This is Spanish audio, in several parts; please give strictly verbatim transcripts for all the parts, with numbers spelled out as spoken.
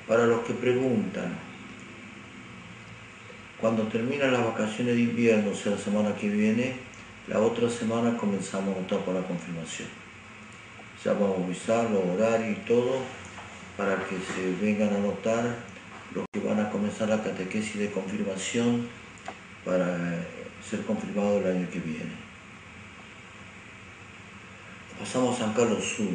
Para los que preguntan, cuando terminan las vacaciones de invierno, o sea, la semana que viene, la otra semana comenzamos a anotar para la confirmación. Ya vamos a avisar los horarios y todo para que se vengan a anotar los que van a comenzar la catequesis de confirmación para ser confirmados el año que viene. Pasamos a San Carlos Sur.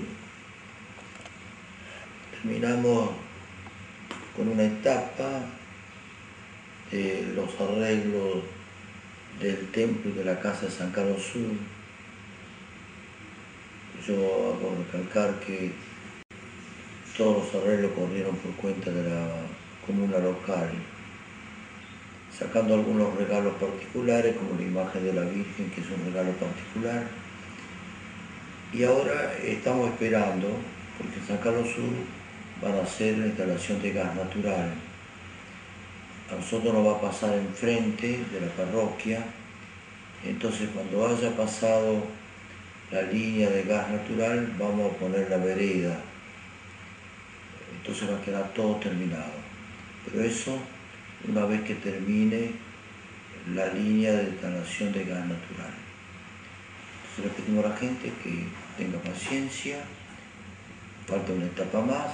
Terminamos con una etapa de los arreglos del templo y de la casa de San Carlos Sur. Yo hago recalcar que todos los arreglos corrieron por cuenta de la comuna local, sacando algunos regalos particulares, como la imagen de la Virgen, que es un regalo particular. Y ahora estamos esperando, porque en San Carlos Sur van a hacer la instalación de gas natural. A nosotros nos va a pasar enfrente de la parroquia, entonces cuando haya pasado la línea de gas natural vamos a poner la vereda, entonces va a quedar todo terminado. Pero eso, una vez que termine la línea de instalación de gas natural. Entonces le pedimos a la gente que tenga paciencia, falta una etapa más.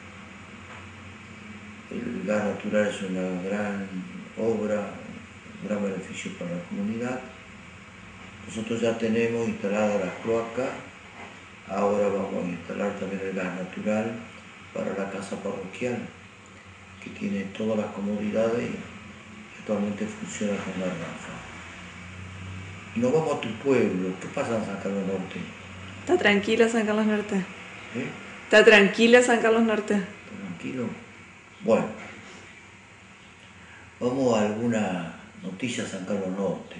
El gas natural es una gran obra, un gran beneficio para la comunidad. Nosotros ya tenemos instaladas las cloacas, ahora vamos a instalar también el gas natural para la casa parroquial, que tiene todas las comodidades y actualmente funciona con garrafa. Y nos vamos a tu pueblo. ¿Qué pasa en San Carlos Norte? ¿Está tranquila San Carlos Norte? ¿Eh? ¿Está tranquila San Carlos Norte? ¿Está tranquilo? Bueno, vamos a alguna noticia de San Carlos Norte.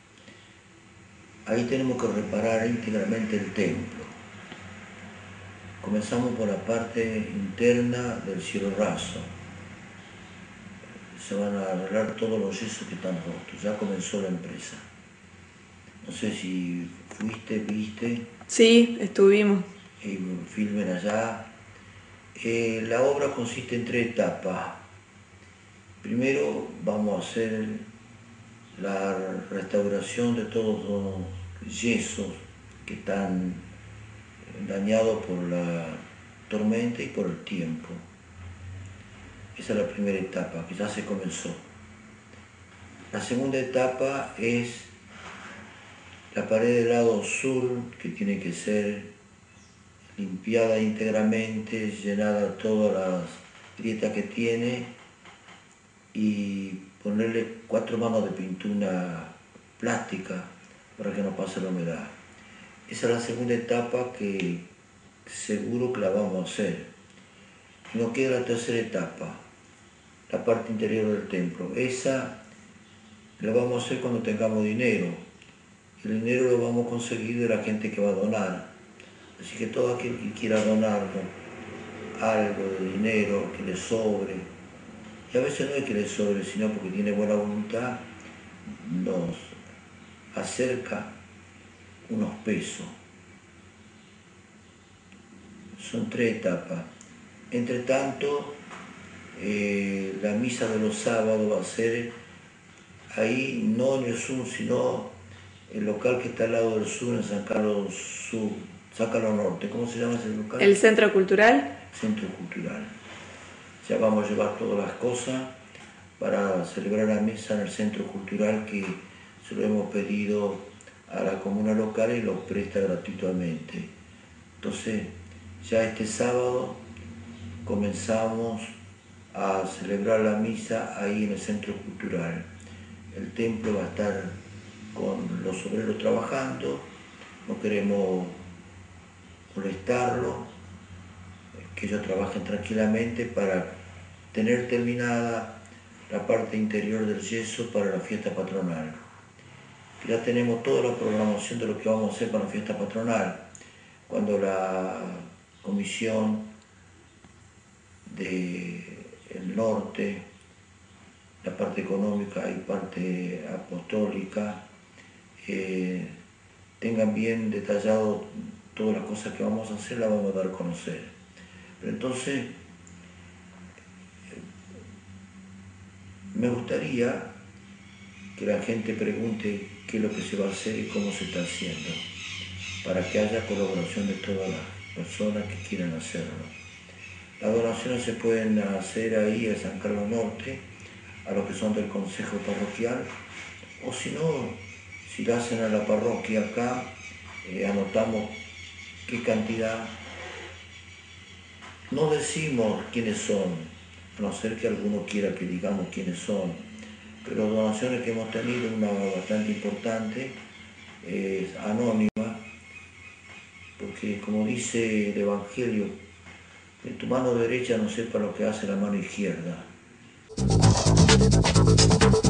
Ahí tenemos que reparar íntegramente el templo. Comenzamos por la parte interna del cielo raso. Se van a arreglar todos los yesos que están rotos. Ya comenzó la empresa. No sé si fuiste, viste. Sí, estuvimos. Y filmen allá. Eh, la obra consiste en tres etapas. Primero vamos a hacer la restauración de todos los yesos que están dañados por la tormenta y por el tiempo. Esa es la primera etapa, que ya se comenzó. La segunda etapa es la pared del lado sur, que tiene que ser limpiada íntegramente, llenada todas las grietas que tiene y ponerle cuatro manos de pintura plástica para que no pase la humedad. Esa es la segunda etapa que seguro que la vamos a hacer. Y nos queda la tercera etapa, la parte interior del templo. Esa la vamos a hacer cuando tengamos dinero. El dinero lo vamos a conseguir de la gente que va a donar. Así que todo aquel que quiera donar algo de dinero, que le sobre, y a veces no es que le sobre, sino porque tiene buena voluntad, nos acerca unos pesos. Son tres etapas. Entre tanto, eh, la misa de los sábados va a ser ahí, no en el sur, sino el local que está al lado del sur, en San Carlos Sur, San Carlos Norte. ¿Cómo se llama ese local? ¿El Centro Cultural? Centro Cultural. Ya vamos a llevar todas las cosas para celebrar la misa en el Centro Cultural, que se lo hemos pedido a la comuna local y lo presta gratuitamente. Entonces, ya este sábado comenzamos a celebrar la misa ahí en el Centro Cultural. El templo va a estar con los obreros trabajando, no queremos molestarlos, que ellos trabajen tranquilamente para tener terminada la parte interior del yeso para la fiesta patronal. Ya tenemos toda la programación de lo que vamos a hacer para la fiesta patronal. Cuando la comisión del norte, la parte económica y parte apostólica, eh, tengan bien detallado todas las cosas que vamos a hacer, las vamos a dar a conocer. Pero entonces, me gustaría que la gente pregunte qué es lo que se va a hacer y cómo se está haciendo, para que haya colaboración de todas las personas que quieran hacerlo. Las donaciones se pueden hacer ahí en San Carlos Norte, a los que son del Consejo Parroquial, o si no, si la hacen a la parroquia acá, eh, anotamos qué cantidad. No decimos quiénes son, a no ser que alguno quiera que digamos quiénes son, pero donaciones que hemos tenido, una bastante importante, es anónima, porque como dice el Evangelio, de tu mano derecha no sepa lo que hace la mano izquierda.